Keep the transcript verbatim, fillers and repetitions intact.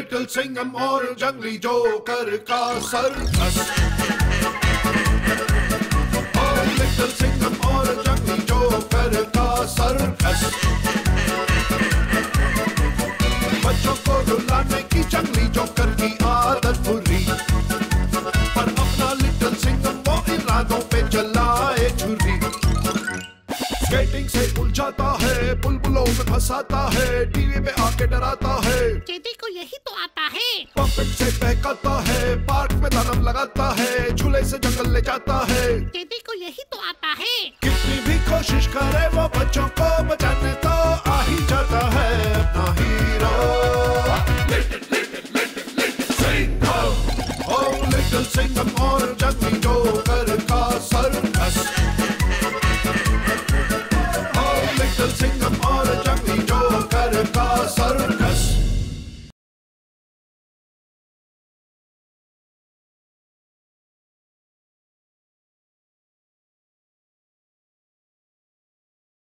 Little Singham और जंगली joker का सर्कस। ओ लिटिल सिंघम और जंगली जोकर का सर्कस। बच्चों को रुलाने की जंगली जोकर की आदत बुरी, पर अपना लिटिल सिंघम वो इरादों पे चलाए छुरी। स्केटिंग से उलझाता है, बुलबुलों में फंसाता है, टीवी पे आके डराता है, चेटी को यही तो आता है। पॉकेट से बहकाता है, पार्क में धर्म लगाता है, झूले से जंगल ले जाता है, चेटी को यही तो आता है। कितनी भी कोशिश करे वो बच्चों को बचाने तो आ ही जाता है अपना हीरो। ओ लिटिल सिंघम और जंगली जोकर का सर्कस। लिटिल सिंघम और जंगली